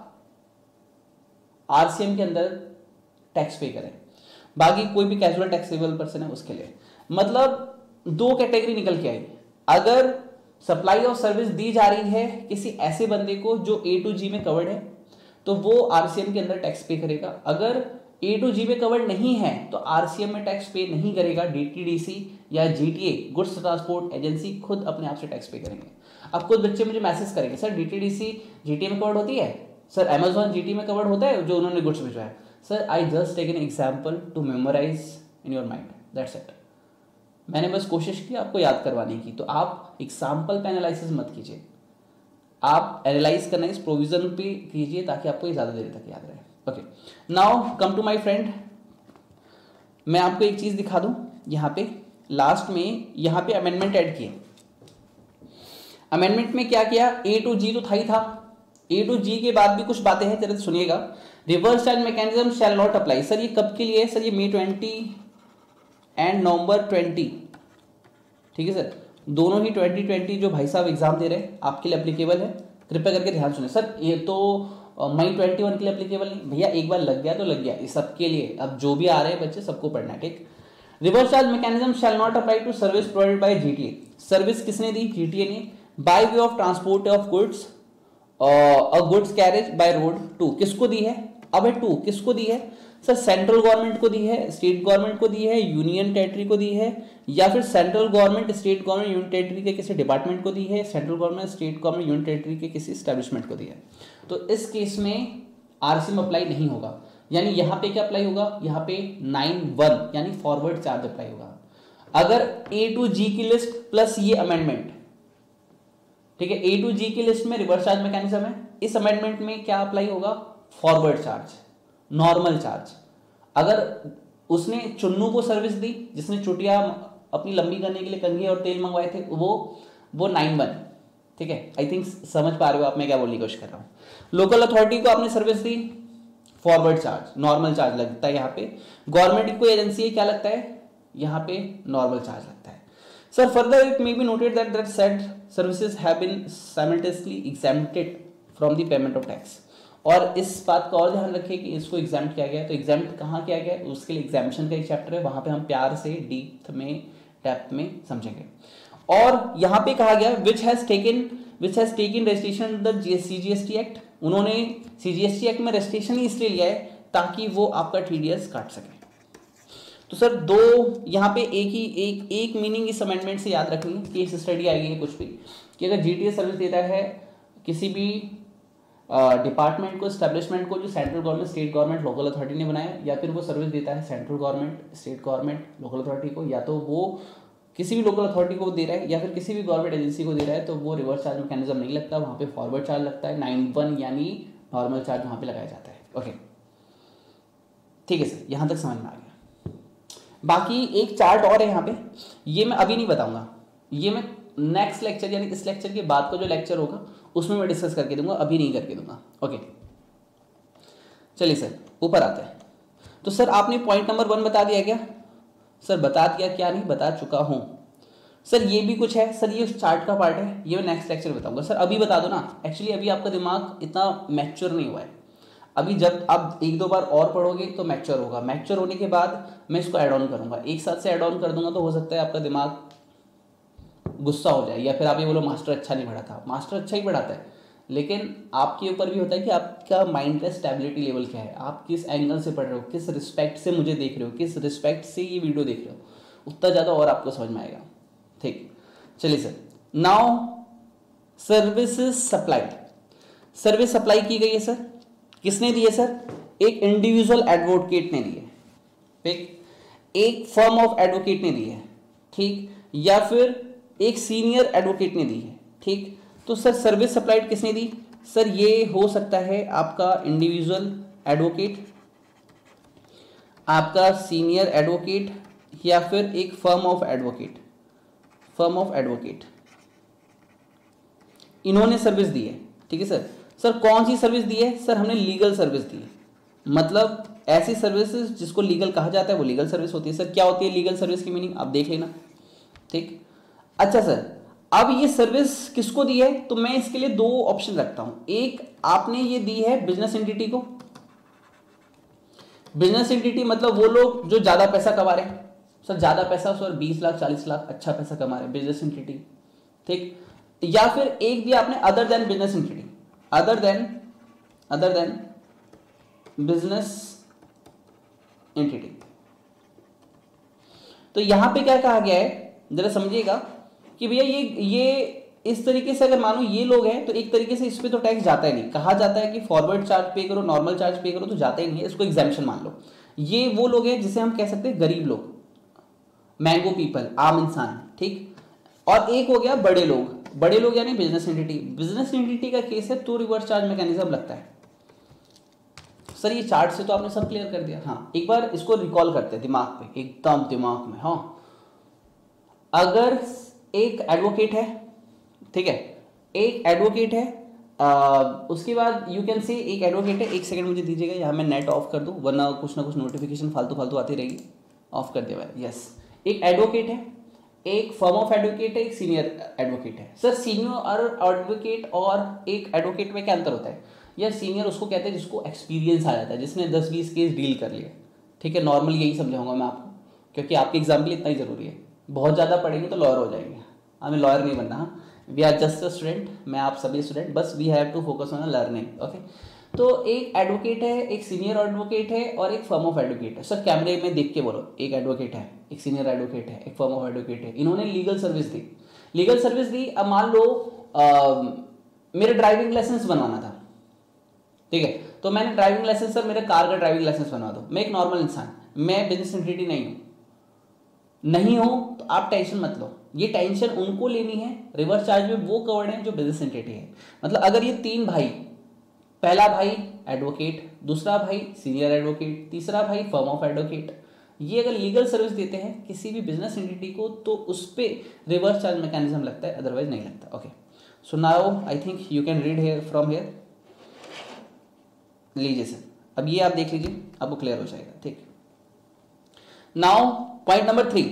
आरसीएम के अंदर टैक्स पे करें। बाकी कोई भी कैजुअल टैक्सेबल पर्सन है उसके लिए, मतलब दो कैटेगरी निकल के आई। अगर सप्लाई ऑफ सर्विस दी जा रही है किसी ऐसे बंदे को जो ए टू जी में कवर्ड है, तो वो आरसीएम के अंदर टैक्स पे करेगा। अगर ए टू जी में कवर्ड नहीं है तो आरसीएम में टैक्स पे नहीं करेगा, डीटीडीसी या जीटीए गुड्स ट्रांसपोर्ट एजेंसी खुद अपने आप से टैक्स पे करेंगे। अब कुछ बच्चे मुझे मैसेज करेंगे सर डीटीडीसी जीटीए में कवर्ड होती है, सर अमेजॉन जीटी में कवर्ड होता है जो उन्होंने गुड्स भिजवाया है। Sir I just take an example to memorize in your mind, that's it. मैंने बस कोशिश की आपको याद करवाने की, तो आप एग्जाम्पल पे एनालिसिस मत कीजिए, आप एनालाइज करना इस प्रोविजन पे कीजिए ताकि आपको ये ज़्यादा देर तक याद रहे। Okay, now come to my friend, मैं आपको एक चीज़ दिखा दूं, यहाँ पे लास्ट में यहाँ पे अमेंडमेंट ऐड किए। अमेंडमेंट में क्या किया, ए टू जी तो था ही था, ए टू जी के बाद भी कुछ बातें हैं, जरा सुनिएगा। Reverse charge mechanism shall not apply. Sir ये कब के लिए है, सर ये मई 20 एंड नवंबर 20, ठीक है सर, दोनों ही 2020 जो भाई साहब एग्जाम दे रहे हैं आपके लिए एप्लीकेबल है, कृपया करके ध्यान सुने। सर ये तो मई 21 के लिए एप्लीकेबल नहीं भैया, एक बार लग गया तो लग गया, ये सबके लिए, अब जो भी आ रहे हैं बच्चे सबको पढ़ना है, ठीक। Reverse charge mechanism shall not apply to service provided by GTA. Service किसने दी, जीटीए ने, by way of transport of goods और goods carriage by road to, किसको दी है, अब है टू, किसको दी है सर, सेंट्रल गवर्नमेंट को दी है, स्टेट गवर्नमेंट को दी है, यूनियन टेरिटरी को दी है, या फिर central government state government union territory के किसी डिपार्टमेंट को दी है, central government state government union territory के किसी एस्टेब्लिशमेंट को दी है। तो इस केस में आरसीएम अप्लाई नहीं होगा, यानी यहाँ पे क्या अप्लाई होगा, यहाँ पे 9(1) यानी फॉरवर्ड चार्ज अप्लाई होगा। अगर ए टू जी की लिस्ट प्लस ये अमेंडमेंट, ठीक है, ए टू जी की लिस्ट में रिवर्स चार्ज मैकेनिज्म है, इस अमेंडमेंट में क्या अप्लाई होगा, फॉरवर्ड चार्ज, नॉर्मल चार्ज। अगर उसने चुन्नू को सर्विस दी, जिसने चुटिया अपनी लंबी करने के लिए कंघी और तेल मंगवाए थे, वो 9(1), ठीक है, आई थिंक समझ पा रहे हो आप मैं क्या बोलने की कोशिश कर रहा हूँ। लोकल अथॉरिटी को आपने सर्विस दी, फॉरवर्ड चार्ज, नॉर्मल चार्ज लगता है यहाँ पे। गवर्नमेंट की कोई एजेंसी है, क्या लगता है, यहाँ पे नॉर्मल चार्ज लगता है। Sir further it may be noted that said services have been simultaneously exempted from the payment of tax. और इस बात का और ध्यान रखिए कि इसको एग्जाम्प्ट किया गया है, तो एग्जाम्प्ट कहाँ किया गया है, उसके लिए एग्जाम्पशन का एक चैप्टर है, वहां पे हम प्यार से डीप में डेप्थ में समझेंगे। और यहाँ पे कहा गया which has taken registration the CGST act, उन्होंने सीजीएसटी एक्ट में रजिस्ट्रेशन ही इसलिए लिया है ताकि वो आपका टीडीएस काट सके। तो सर दो यहाँ पे एक मीनिंग इस अमेंडमेंट से याद रखनी है, केस स्टडी आएगी कुछ भी, कि अगर जीटीएस सर्विस देता है किसी भी डिपार्टमेंट को, स्टैब्लिशमेंट को जो central government, state government, local authority ने बनाया, या फिर वो सर्विस देता है central government, state government, local authority को, या तो वो किसी भी लोकल अथॉरिटी को दे रहा है या फिर किसी भी गवर्नमेंट एजेंसी को दे रहा है, तो वो रिवर्स चार्ज मैकेनिज्म नहीं लगता, वहाँ पे फॉरवर्ड चार्ज लगता है 91, यानी नॉर्मल चार्ज वहाँ पे लगाया जाता है। ओके ठीक है सर, यहाँ तक समझ में आ गया। बाकी एक चार्ट और है यहाँ पे, ये मैं अभी नहीं बताऊंगा, ये मैं नेक्स्ट लेक्चर यानी इस लेक्चर के बाद का जो लेक्चर होगा उसमें मैं डिस्कस करके दूंगा, अभी नहीं करके दूंगा। ओके चलिए सर ऊपर आते हैं। तो सर आपने पॉइंट नंबर 1 बता दिया क्या? सर बता दिया क्या? नहीं बता चुका हूँ सर। ये भी कुछ है सर, ये उस चार्ट का पार्ट है, ये मैं नेक्स्ट लेक्चर बताऊंगा। सर अभी बता दो ना, एक्चुअली अभी आपका दिमाग इतना मैच्योर नहीं हुआ है, अभी जब आप 1-2 बार और पढ़ोगे तो मैच्योर होगा। मैच्योर होने के बाद मैं इसको ऐड ऑन करूँगा, एक साथ से ऐड ऑन कर दूंगा, तो हो सकता है आपका दिमाग गुस्सा हो जाए, या फिर आप ये बोलो मास्टर अच्छा नहीं पढ़ाता। मास्टर अच्छा ही पढ़ाता है, लेकिन आपके ऊपर भी होता है कि आपका माइंड का स्टेबिलिटी लेवल क्या है, आप किस एंगल से पढ़ रहे हो, किस रिस्पेक्ट से मुझे देख रहे हो, किस रिस्पेक्ट से ये वीडियो देख रहे हो, उतना ज़्यादा और आपको समझ में आएगा। ठीक चलिए sir, now services supplied, service supply की गई है सर, किसने दी है सर? एक इंडिविजुअल एडवोकेट ने दी है, ठीक, एक फर्म ऑफ एडवोकेट ने दी है, ठीक, या फिर एक सीनियर एडवोकेट ने दी है, ठीक। तो सर सर्विस सप्लाइड किसने दी? सर ये हो सकता है आपका इंडिविजुअल एडवोकेट, आपका सीनियर एडवोकेट, या फिर एक firm of advocate, firm of advocate, इन्होंने सर्विस दी है, ठीक है सर। सर कौन सी सर्विस दी है? सर हमने लीगल सर्विस दी है, मतलब ऐसी सर्विसेज जिसको लीगल कहा जाता है वो लीगल सर्विस होती है। सर क्या होती है लीगल सर्विस की मीनिंग, आप देख लेना, ठीक। अच्छा सर, अब ये सर्विस किसको दी है? तो मैं इसके लिए 2 ऑप्शन रखता हूं। एक, आपने ये दी है बिजनेस एंटिटी को। बिजनेस एंटिटी मतलब वो लोग जो ज्यादा पैसा कमा रहे हैं। सर ज्यादा पैसा सर 20 लाख 40 लाख अच्छा पैसा कमा रहे हैं, बिजनेस एंटिटी, ठीक। या फिर एक दिया आपने other than business entity, other than business entity. तो यहां पे क्या कहा गया है जरा समझिएगा कि भैया ये इस तरीके से अगर मानो ये लोग हैं तो एक तरीके से इस पे तो टैक्स जाता ही नहीं। कहा जाता है कि फॉरवर्ड चार्ज पे करो, नॉर्मल चार्ज पे करो, तो जाता ही नहीं है, इसको एग्जाम्पशन मान लो। ये वो लोग हैं जिसे हम कह सकते हैं गरीब लोग, मैंगो पीपल, आम इंसान, ठीक। और एक हो गया बड़े लोग, बड़े लोग यानी बिजनेस एंटिटी। बिजनेस एंटिटी का केस है तो रिवर्स चार्ज मैकेनिज्म लगता है। सर ये चार्ट से तो आपने सब क्लियर कर दिया। हाँ एक बार इसको रिकॉल करते हैं दिमाग पे, एकदम दिमाग में। हाँ अगर एक एडवोकेट है, ठीक है, एक एडवोकेट है, उसके बाद यू कैन से एक एडवोकेट है, एक सेकंड मुझे दीजिएगा, यहाँ मैं नेट ऑफ कर दूँ वरना कुछ ना कुछ नोटिफिकेशन फालतू आती रहेगी। ऑफ कर दिया मैंने, यस। एक एडवोकेट है, एक फर्म ऑफ एडवोकेट है, एक सीनियर एडवोकेट है। सर सीनियर एडवोकेट और एक एडवोकेट में क्या अंतर होता है? या सीनियर उसको कहते हैं जिसको एक्सपीरियंस आ जाता है, जिसने 10-20 केस डील कर लिए, ठीक है। नॉर्मली यही समझाऊंगा मैं आपको, क्योंकि आपके एग्जाम के लिए इतना ही जरूरी है। बहुत ज़्यादा पढ़ेंगे तो लॉयर हो जाएंगे, हमें लॉयर नहीं बनना। We are just a student, मैं आप सभी स्टूडेंट, बस we have to focus on learning. Okay, तो एक एडवोकेट है, एक सीनियर एडवोकेट है और एक फर्म ऑफ एडवोकेट है। सर कैमरे में देख के बोलो, एक एडवोकेट है, एक सीनियर एडवोकेट है, एक फर्म ऑफ एडवोकेट है, इन्होंने लीगल सर्विस दी। लीगल सर्विस दी, अब मान लो मेरा ड्राइविंग लाइसेंस बनवाना था, ठीक है, तो मैंने ड्राइविंग लाइसेंस, सर मेरे कार का ड्राइविंग लाइसेंस बनवा दो। मैं एक नॉर्मल इंसान, मैं बिजनेस एंटिटी नहीं हूं तो आप टेंशन मत लो। ये टेंशन उनको लेनी है, रिवर्स चार्ज में वो कवर्ड है जो बिजनेस एंटिटी है। मतलब अगर ये 3 भाई, पहला भाई एडवोकेट, दूसरा भाई सीनियर एडवोकेट, तीसरा भाई फर्म ऑफ एडवोकेट, ये अगर लीगल सर्विस देते हैं किसी भी बिजनेस एंटिटी को तो उस पर रिवर्स चार्ज मैकेनिज्म लगता है, अदरवाइज नहीं लगता। Okay, so now I think you can read here from here. लीजिए सर, अब ये आप देख लीजिए, आपको क्लियर हो जाएगा, ठीक। Now point number 3,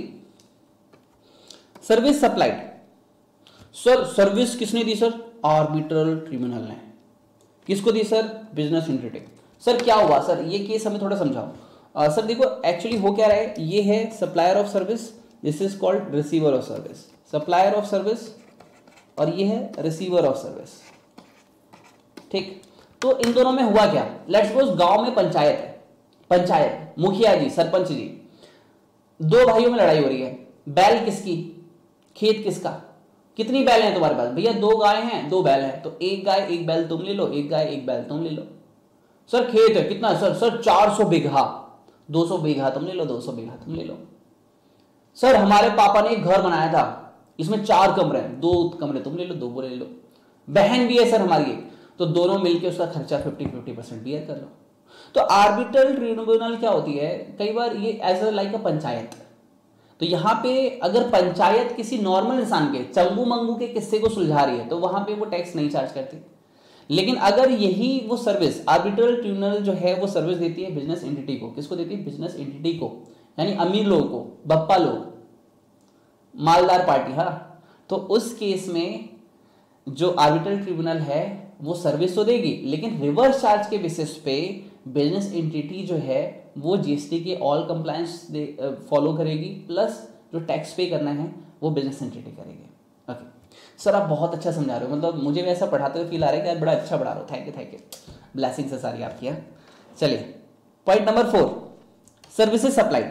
service supplied. Sir service किसने दी? सर आर्बिट्रल ट्रिब्यूनल ने। किसको दी? Sir business entity. सर क्या हुआ? सर ये केस हमें थोड़ा समझाओ। सर देखो एक्चुअली हो क्या रहा है, ये है supplier of service, this is called receiver of service. Supplier of service और ये है रिसीवर ऑफ सर्विस, ठीक। तो इन दोनों में हुआ क्या? लेट्स सपोज गांव में पंचायत है, पंचायत मुखिया जी, सरपंच जी, 2 भाइयों में लड़ाई हो रही है। बैल किसकी, खेत किसका? कितनी बैल हैं तुम्हारे पास? भैया 2 गाय हैं 2 बैल हैं, तो 1 गाय 1 बैल तुम ले लो, 1 गाय 1 बैल तुम ले लो। सर खेत है कितना? सर 400 बीघा, 200 बीघा तुम ले लो, 200 बीघा तुम ले लो। सर हमारे पापा ने एक घर बनाया था, इसमें 4 कमरे हैं, 2 कमरे तुम ले लो, 2 वो ले लो। बहन भी है सर हमारी, तो दोनों मिलकर उसका खर्चा 50-50% बियर कर लो। तो आर्बिट्रल ट्रिब्यूनल क्या होती है, कई बार ये as a like a panchayat. तो यहाँ पे अगर पंचायत किसी नॉर्मल इंसान के चंगू मंगू के किस्से को सुलझा रही है तो वहां पे वो टैक्स नहीं चार्ज करती। लेकिन अगर यही वो सर्विस आर्बिट्रल ट्रिब्यूनल जो है वो सर्विस देती है बिजनेस एंटिटी को, किसको देती है? बिजनेस एंटिटी को, यानी अमीर लोगों को, बप्पा लोग, मालदार पार्टी। हाँ, तो उस केस में जो आर्बिट्रल ट्रिब्यूनल है वो सर्विस तो देगी, लेकिन रिवर्स चार्ज के बेसिस पे बिजनेस एंटिटी जो है वो जीएसटी के ऑल कंप्लायंस फॉलो करेगी, प्लस जो टैक्स पे करना है वो बिजनेस एंटिटी करेगी। ओके सर, आप बहुत अच्छा समझा रहे हो, मतलब मुझे भी ऐसा पढ़ाते हुए फील आ रहा है कि यार बड़ा अच्छा पढ़ा रहे हो, थैंक यू, ब्लेसिंग्स है सारी आपकी। चलिए point number 4, services supplied.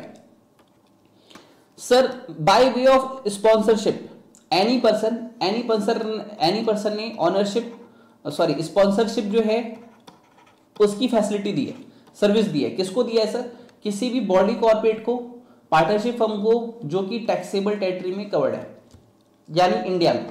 Sir by way of sponsorship any person ने ऑनरशिप स्पॉन्सरशिप जो है उसकी फैसिलिटी दी है, सर्विस दी है। किसको दिया है सर? किसी भी बॉडी कॉर्पोरेट को, पार्टनरशिप फर्म को जो कि टैक्सेबल टेरिटरी में कवर्ड है, यानी इंडिया में।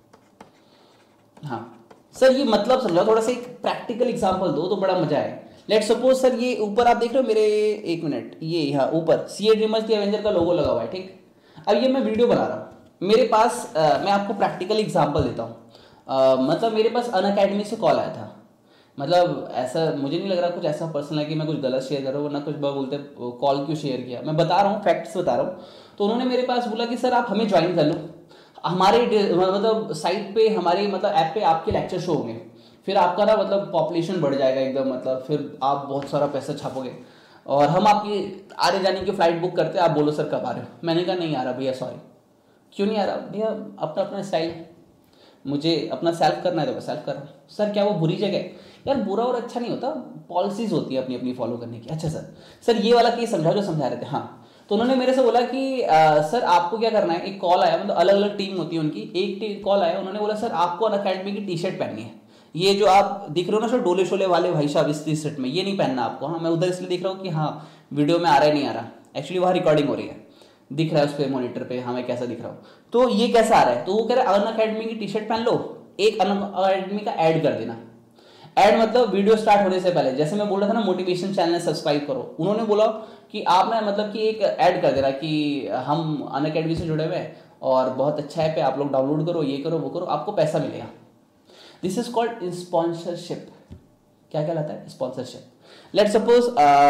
हाँ सर, ये मतलब समझाओ, थोड़ा सा एक प्रैक्टिकल एग्जांपल दो तो बड़ा मजा है। लेट सपोज सर ये ऊपर आप देख रहे हो मेरे, एक मिनट, ये यहाँ ऊपर सीए ड्रीमर्स द एवेंजर का लोगो लगा हुआ है, ठीक। अब ये मैं वीडियो बना रहा हूँ, मेरे पास मैं आपको प्रैक्टिकल एग्जांपल देता हूँ। मतलब मेरे पास अनअकैडमी से कॉल आया था, मतलब ऐसा मुझे नहीं लग रहा कुछ ऐसा पर्सनल है कि मैं कुछ गलत शेयर कर रहा हूँ, वरना कुछ बोलते कॉल क्यों शेयर किया, मैं बता रहा हूँ, फैक्ट्स बता रहा हूँ। तो उन्होंने मेरे पास बोला कि सर आप हमें ज्वाइन कर लो, हमारे मतलब साइट पे, हमारे मतलब ऐप पे आपके लेक्चर शो होंगे, फिर आपका ना मतलब पॉपुलेशन बढ़ जाएगा एकदम, मतलब फिर आप बहुत सारा पैसा छापोगे, और हम आपकी आने जाने की फ्लाइट बुक करते हैं, आप बोलो सर कब आ रहे हो। मैंने कहा नहीं आ रहा भैया, सॉरी। क्यों नहीं आ रहा भैया? अपना अपना स्टाइल, मुझे अपना सेल्फ करना है तो मैं सेल्फ कर रहा हूँ। सर क्या वो बुरी जगह है? यार बुरा और अच्छा नहीं होता, पॉलिसीज होती है अपनी अपनी फॉलो करने की। अच्छा सर ये वाला केस समझाओ जो समझा रहे थे। हाँ, तो उन्होंने मेरे से बोला कि सर आपको क्या करना है, एक कॉल आया, मतलब अलग अलग टीम होती है उनकी, एक कॉल आया, उन्होंने बोला सर आपको अनअकैडमी की टी शर्ट पहननी है, ये जो आप दिख रहे हो ना सर डोले शोले वाले भाई साहब, इस टी शर्ट में, ये नहीं पहनना आपको। हाँ, मैं उधर इसलिए दिख रहा हूँ कि हाँ वीडियो में आ रहा है नहीं आ रहा, एक्चुअली वहाँ रिकॉर्डिंग हो रही है, दिख रहा है उस पर मॉनिटर पे, हाँ मैं कैसा दिख रहा हूँ, तो ये कैसा आ रहा है। तो वो कह रहा है अनअकैडमी की टी शर्ट पहन लो, एक अनअकैडमी का ऐड कर देना। ऐड मतलब वीडियो स्टार्ट होने से पहले, जैसे मैं बोल रहा था ना मोटिवेशन चैनल सब्सक्राइब करो, उन्होंने बोला कि आप ना मतलब कि एक ऐड कर देना कि हम अनअकैडमी से जुड़े हुए हैं और बहुत अच्छा ऐप है, आप लोग डाउनलोड करो, ये करो वो करो, आपको पैसा मिलेगा। This is called sponsorship. क्या कहलाता है? स्पॉन्सरशिप। लेट सपोज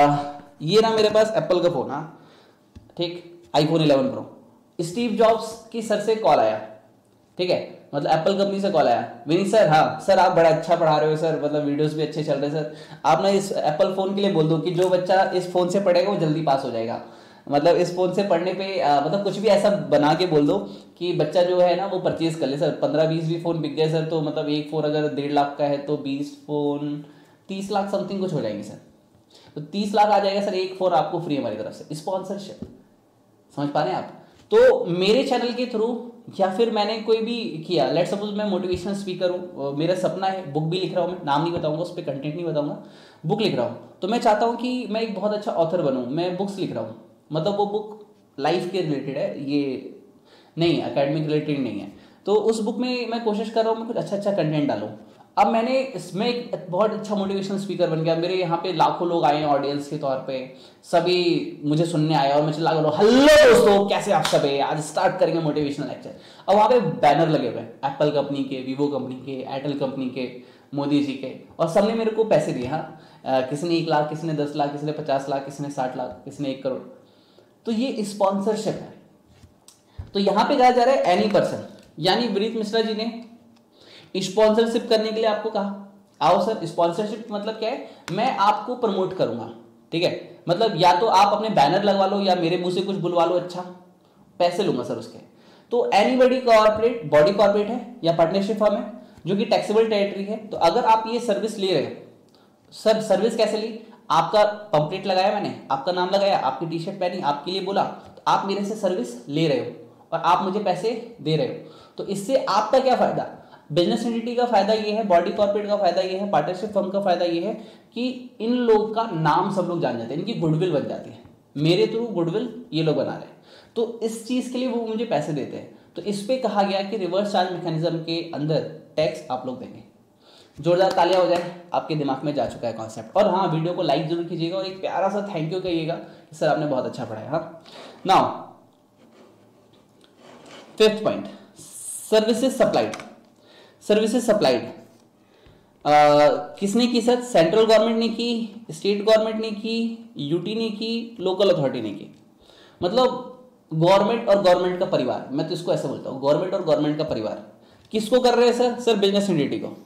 ये ना मेरे पास एप्पल का फोन, हाँ ठीक, आईफोन 11 प्रो, स्टीव जॉब्स की सर से कॉल आया, ठीक है, मतलब एप्पल कंपनी से कॉल आया, विनीत सर, हाँ सर आप बड़ा अच्छा पढ़ा रहे हो सर, मतलब वीडियोस भी अच्छे चल रहे हैं सर, आप ना इस एप्पल फोन के लिए बोल दो कि जो बच्चा इस फोन से पढ़ेगा वो जल्दी पास हो जाएगा, मतलब इस फोन से पढ़ने पे मतलब कुछ भी ऐसा बना के बोल दो कि बच्चा जो है ना वो परचेज कर ले सर, 15-20 भी फोन बिक गए सर, तो मतलब एक फोन अगर 1.5 लाख का है तो 20 फोन 30 लाख समथिंग कुछ हो जाएंगे सर, तो 30 लाख आ जाएगा सर, एक फोन आपको फ्री हमारी तरफ से। स्पॉन्सरशिप समझ पा रहे हैं आप? तो मेरे चैनल के थ्रू या फिर मैंने कोई भी किया, लेट सपोज मैं मोटिवेशनल स्पीकर हूँ, मेरा सपना है, बुक भी लिख रहा हूँ, मैं नाम नहीं बताऊंगा, उस पर कंटेंट नहीं बताऊंगा, बुक लिख रहा हूँ, तो मैं चाहता हूँ कि मैं एक बहुत अच्छा ऑथर बनूँ, मैं बुक्स लिख रहा हूँ, मतलब वो बुक लाइफ के रिलेटेड है, ये नहीं एकेडमिक रिलेटेड नहीं है, तो उस बुक में मैं कोशिश कर रहा हूँ मैं कुछ अच्छा कंटेंट डालूँ। अब मैंने इसमें एक बहुत अच्छा मोटिवेशनल स्पीकर बन गया, मेरे यहाँ पे लाखों लोग आए हैं ऑडियंस के तौर पे, सभी मुझे सुनने आए और मैं चिल्ला कर हेलो दोस्तों कैसे आप सब है, आज स्टार्ट करेंगे मोटिवेशनल लेक्चर। अब वहाँ पे बैनर लगे हुए हैं एप्पल कंपनी के, वीवो कंपनी के, एयरटेल कंपनी के, मोदी जी के, और सबने मेरे को पैसे दिए। हाँ, किसी ने 1 लाख, किसी ने 10 लाख, किसी ने 50 लाख, किसी ने 60 लाख, किसी ने 1 करोड़। तो ये स्पॉन्सरशिप है। तो यहाँ पे कहा जा रहा है एनी पर्सन, यानी विनीत मिश्रा जी ने स्पॉन्सरशिप करने के लिए आपको कहा आओ सर। स्पॉन्सरशिप मतलब क्या है? मैं आपको प्रमोट करूंगा, ठीक है, मतलब या तो आप अपने बैनर लगवा लो या मेरे मुंह से कुछ बुलवा लो, अच्छा पैसे लूंगा सर उसके। तो एनीबॉडी कॉर्पोरेट, बॉडी कॉर्पोरेट है या पार्टनरशिप फर्म है जो कि टैक्सेबल टेरिटरी है, तो अगर आप ये सर्विस ले रहे हैं, सर सर्विस कैसे ली? आपका पंपलेट लगाया मैंने, आपका नाम लगाया, आपकी टी शर्ट पहनी, आपके लिए बोला, तो आप मेरे से सर्विस ले रहे हो और आप मुझे पैसे दे रहे हो। तो इससे आपका क्या फायदा, बिजनेस एंटिटी का फायदा ये है, बॉडी कॉर्पोरेट का फायदा ये है, पार्टनरशिप फर्म का फायदा ये है कि इन लोग का नाम सब लोग जान जाते हैं, इनकी गुडविल बन जाती है, मेरे थ्रू गुडविल ये लोग बना रहे हैं, तो इस चीज के लिए वो मुझे पैसे देते हैं। तो इस पे कहा गया कि रिवर्स चार्ज मैकेनिज्म के अंदर टैक्स आप लोग देंगे। जोरदार तालियां हो जाए, आपके दिमाग में जा चुका है कॉन्सेप्ट। और हाँ, वीडियो को लाइक जरूर कीजिएगा और एक प्यारा सा थैंक यू कहिएगा कि सर आपने बहुत अच्छा पढ़ाया। हाँ, now fifth point, services supplied. Services supplied किसने की सर? सेंट्रल गवर्नमेंट ने की, स्टेट गवर्नमेंट ने की, यूटी ने की, लोकल अथॉरिटी ने की। मतलब गवर्नमेंट और गवर्नमेंट का परिवार, मैं तो इसको ऐसे बोलता हूँ, गवर्नमेंट और गवर्नमेंट का परिवार किसको कर रहे हैं सर? सर बिजनेस एंटिटी को।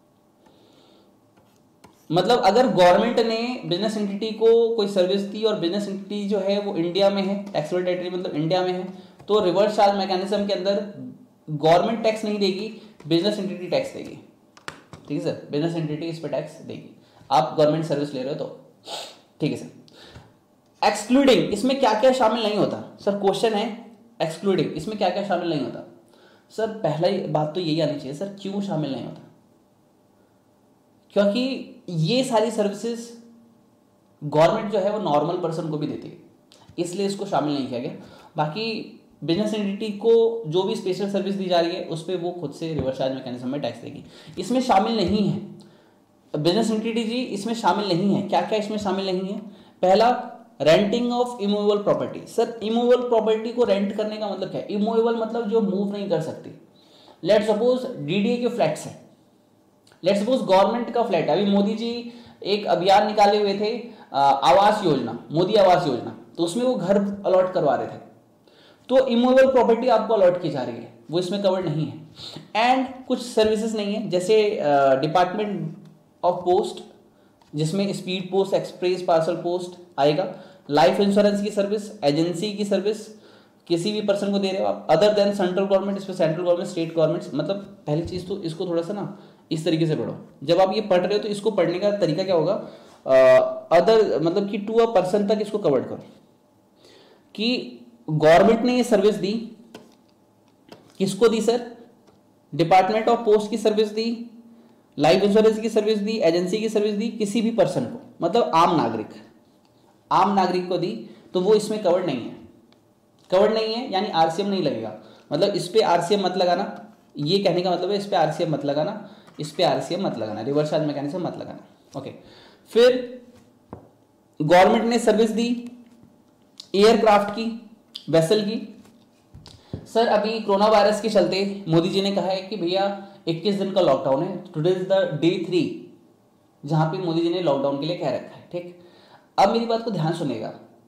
मतलब अगर गवर्नमेंट ने बिजनेस एंटिटी को कोई सर्विस दी और बिजनेस एंटिटी जो है वो इंडिया में है, टैक्सेबल टेरिटरी मतलब इंडिया में है, तो रिवर्स चार्ज मैकेनिज्म के अंदर गवर्नमेंट टैक्स नहीं देगी, बिजनेस एंटिटी टैक्स देगी। ठीक है सर, बिजनेस एंटिटी इस पर टैक्स देगी, आप गवर्नमेंट सर्विस ले रहे हो तो। ठीक है सर। एक्सक्लूडिंग, इसमें क्या क्या शामिल नहीं होता सर? क्वेश्चन है एक्सक्लूडिंग, इसमें क्या क्या शामिल नहीं होता सर? पहला ही बात तो यही आनी चाहिए सर, क्यों शामिल नहीं होता? क्योंकि ये सारी सर्विसेज गवर्नमेंट जो है वो नॉर्मल पर्सन को भी देती है, इसलिए इसको शामिल नहीं किया गया। बाकी बिजनेस एंटिटी को जो भी स्पेशल सर्विस दी जा रही है उस पर वो खुद से रिवर्स चार्ज मैकेनिज्म में टैक्स देगी। इसमें शामिल नहीं है बिजनेस एंटिटी जी, इसमें शामिल नहीं है। क्या क्या इसमें शामिल नहीं है? पहला, renting of immovable property. Sir immovable property को रेंट करने का मतलब क्या है? इमूवेबल मतलब जो मूव नहीं कर सकती। लेट सपोज डीडीए के फ्लैट्स हैं, लेट सपोज गवर्नमेंट का फ्लैट है। अभी मोदी जी एक अभियान निकाले हुए थे आवास योजना, मोदी आवास योजना, तो उसमें वो घर अलॉट करवा रहे थे, तो इमूवेबल प्रॉपर्टी आपको अलॉट की जा रही है, वो इसमें कवर नहीं है। एंड कुछ सर्विसेज नहीं है, जैसे डिपार्टमेंट ऑफ पोस्ट जिसमें speed post, express parcel post आएगा, लाइफ इंश्योरेंस की सर्विस, एजेंसी की सर्विस किसी भी पर्सन को दे रहे हो आप, अदर देन सेंट्रल गवर्नमेंट, इसमें सेंट्रल गवर्नमेंट, स्टेट गवर्नमेंट। मतलब पहली चीज तो इसको थोड़ा सा ना इस तरीके से पढ़ो, जब आप ये पढ़ रहे हो तो इसको पढ़ने का तरीका क्या होगा, अदर मतलब कि टू अ पर्सन तक इसको कवर करो कि गवर्नमेंट ने ये सर्विस दी, किसको दी सर? डिपार्टमेंट ऑफ पोस्ट की सर्विस दी, लाइफ इंश्योरेंस की सर्विस दी, एजेंसी की सर्विस दी, किसी भी पर्सन को, मतलब आम नागरिक को दी, तो वो इसमें कवर्ड नहीं है। कवर्ड नहीं है यानी आरसीएम नहीं लगेगा। मतलब इस पे आरसीएम मत लगाना, ये कहने का मतलब है इस पे आरसीएम मत लगाना, इस पे आरसीएम मत लगाना, रिवर्स चार्ज मैकेनिज्म मत लगाना। ओके, फिर गवर्नमेंट ने सर्विस दी एयरक्राफ्ट की, वेसल की। सर अभी कोरोना वायरस के चलते मोदी जी ने कहा है कि भैया 21 दिन का लॉकडाउन है, टुडे इज द डे 3 जहां पे मोदी जी ने लॉकडाउन के लिए कह रखा है। ठीक, अब मेरी बात को ध्यान सुनेगा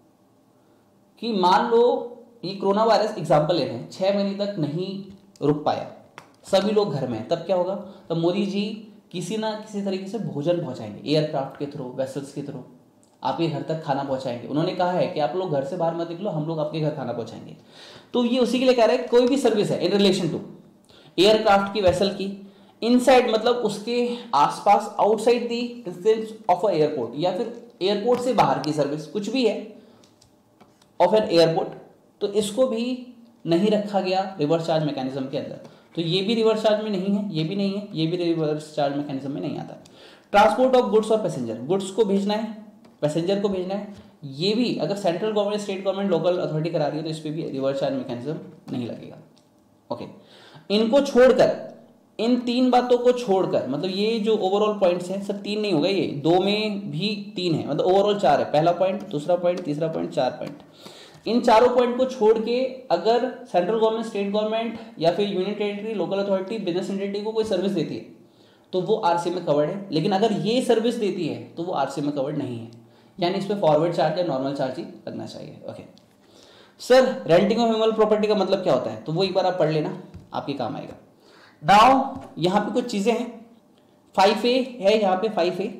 कि मान लो ये कोरोना वायरस एग्जाम्पल ले रहे हैं, 6 महीने तक नहीं रुक पाया, सभी लोग घर में हैं, तब क्या होगा? तो मोदी जी किसी ना किसी तरीके से भोजन पहुंचाएंगे, एयरक्राफ्ट के थ्रू, वेसल्स के थ्रू आपके घर तक खाना पहुंचाएंगे। उन्होंने कहा है कि आप लोग घर से बाहर मत निकलो, हम लोग आपके घर खाना पहुंचाएंगे। तो ये उसी के लिए कह रहा है कोई भी सर्विस है इन रिलेशन टू एयरक्राफ्ट की, वेसल की, इनसाइड मतलब उसके आसपास, outside the distance of a airport, या फिर एयरपोर्ट से बाहर की सर्विस कुछ भी है ऑफ एन एयरपोर्ट, तो इसको भी नहीं रखा गया रिवर्स चार्ज मैकेनिज्म के अंदर। तो ये भी रिवर्स चार्ज में नहीं है, ये भी नहीं है, ये भी रिवर्स चार्ज मैकेनिज्म में नहीं आता। ट्रांसपोर्ट ऑफ गुड्स और पैसेंजर, गुड्स को भेजना है, पैसेंजर को भेजना है, ये भी अगर central government, state government, local authority करा रही है तो इस पर भी रिवर्स चार्ज मैकेनिज्म नहीं लगेगा। ओके, इनको छोड़कर, इन 3 बातों को छोड़कर, मतलब ये जो ओवरऑल पॉइंट्स हैं सब 3 नहीं होगा, ये 2 में भी 3 है, मतलब ओवरऑल 4 है। पहला पॉइंट, दूसरा पॉइंट, तीसरा पॉइंट, 4 पॉइंट। इन चारों पॉइंट को छोड़ के अगर सेंट्रल गवर्नमेंट, स्टेट गवर्नमेंट या फिर union territory, local authority business entity को कोई सर्विस देती है तो वो आरसीएम में कवर्ड है, लेकिन अगर ये सर्विस देती है तो वो आरसीएम में कवर्ड नहीं है, यानी इस पर फॉरवर्ड चार्ज या नॉर्मल चार्ज ही लगना चाहिए। Okay sir, renting of immovable property का मतलब क्या होता है, तो वो एक बार आप पढ़ लेना, आपके काम आएगा। नाउ यहाँ पे कुछ चीजें हैं, 5A है यहाँ पे,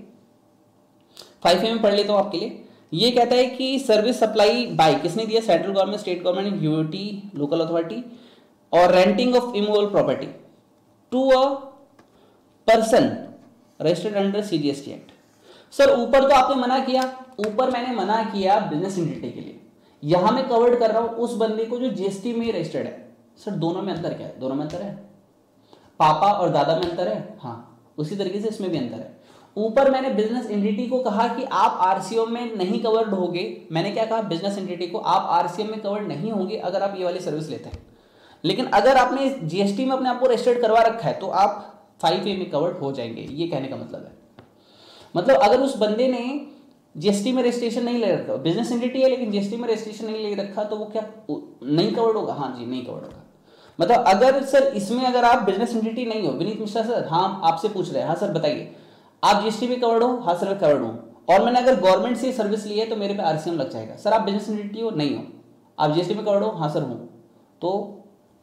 5A में पढ़ लेता हूँ आपके लिए। ये कहता है कि सर्विस सप्लाई बाय, किसने दिया? Central government, state government, UT, local authority, और renting of immovable property to a person registered under CGST act. Sir ऊपर तो आपने मना किया, ऊपर मैंने मना किया बिजनेस एंटिटी के लिए, यहां मैं कवर्ड कर रहा हूं उस बंदे को जो जीएसटी में रजिस्टर्ड है, सर दोनों में अंतर क्या है? दोनों में अंतर है, पापा और दादा में अंतर है, हाँ उसी तरीके से इसमें भी अंतर है। ऊपर मैंने बिजनेस एंटिटी को कहा कि आप आरसीओ में नहीं कवर्ड होगे। मैंने क्या कहा? बिजनेस एंटिटी को आप आरसीओ में कवर्ड नहीं होंगे अगर आप ये वाली सर्विस लेते हैं। लेकिन अगर आपने जीएसटी में अपने आप को रजिस्टर्ड करवा रखा है तो आप 5A में कवर्ड हो जाएंगे, ये कहने का मतलब है। मतलब अगर उस बंदे ने जीएसटी में रजिस्ट्रेशन नहीं ले रखा, बिजनेस एंटिटी है लेकिन जीएसटी में रजिस्ट्रेशन नहीं ले रखा, तो वो क्या नहीं कवर्ड होगा? हाँ जी, नहीं कवर्ड होगा। मतलब अगर सर इसमें अगर आप बिजनेस एंटिटी नहीं हो, विनीत मिश्रा सर, हाँ आपसे पूछ रहे हैं, हाँ सर बताइए, आप जीएसटी में कवर्ड हो? हाँ सर मैं कवर्ड हूँ, और मैंने अगर गवर्नमेंट से सर्विस ली है तो मेरे पे आरसीएम लग जाएगा। सर आप बिजनेस एंटिटी हो? नहीं हो। आप जीएसटी में कवर्ड हो? हाँ सर हूँ, तो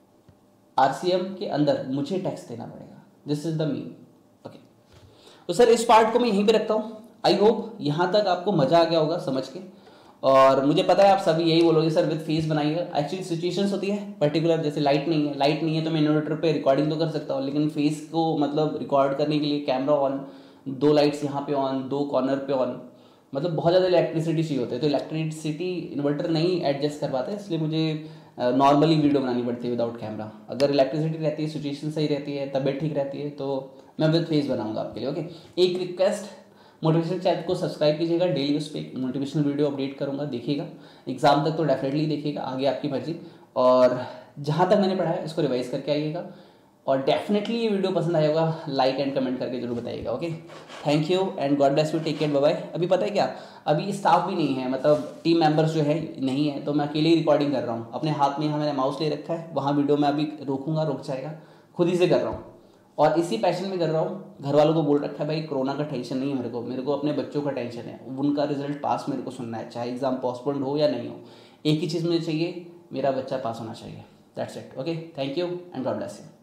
आरसीएम के अंदर मुझे टैक्स देना पड़ेगा। This is the mean. Okay, तो सर इस पार्ट को मैं यहीं पे रखता हूँ। आई होप यहाँ तक आपको मजा आ गया होगा समझ के, और मुझे पता है आप सभी यही बोलोगे सर विद फेस बनाइएगा। एक्चुअली सिचुएशंस होती है पर्टिकुलर, जैसे लाइट नहीं है तो मैं इन्वर्टर पे रिकॉर्डिंग तो कर सकता हूँ, लेकिन फेस को मतलब रिकॉर्ड करने के लिए कैमरा ऑन, 2 लाइट्स यहाँ पे ऑन, 2 कॉर्नर पे ऑन, मतलब बहुत ज़्यादा इलेक्ट्रिसिटी चाहिए होती है, तो इलेक्ट्रिसिटी इन्वर्टर नहीं एडजस्ट कर पाते, इसलिए मुझे नॉर्मली वीडियो बनानी पड़ती है विदाउट कैमरा। अगर इलेक्ट्रिसिटी रहती है, सिचुएशन सही रहती है, तबीयत ठीक रहती है, तो मैं विद फेस बनाऊंगा आपके लिए। ओके, एक रिक्वेस्ट, मोटिवेशनल चैनल को सब्सक्राइब कीजिएगा, डेली उस पर मोटिवेशनल वीडियो अपडेट करूंगा, देखिएगा। एग्जाम तक तो डेफिनेटली देखिएगा, आगे आपकी मर्जी। और जहाँ तक मैंने पढ़ा है इसको रिवाइज करके आइएगा, और डेफिनेटली ये वीडियो पसंद आया होगा, लाइक एंड कमेंट करके जरूर बताइएगा। Okay, thank you and God bless you, take care, bye bye. अभी पता है क्या, अभी स्टाफ भी नहीं है, मतलब टीम मेंबर्स जो है नहीं है, तो मैं अकेले ही रिकॉर्डिंग कर रहा हूँ अपने हाथ में। यहाँ मैंने माउस ले रखा है, वहाँ वीडियो में अभी रोकूंगा, रुक जाएगा, खुद ही से कर रहा हूँ, और इसी पैशन में कर रहा हूँ। घर वालों को बोल रखा है भाई कोरोना का टेंशन नहीं है मेरे को अपने बच्चों का टेंशन है, उनका रिजल्ट पास मेरे को सुनना है, चाहे एग्जाम पोस्टपोन्ड हो या नहीं हो। एक ही चीज़ मुझे चाहिए, मेरा बच्चा पास होना चाहिए। That's it. Okay, thank you and God bless you.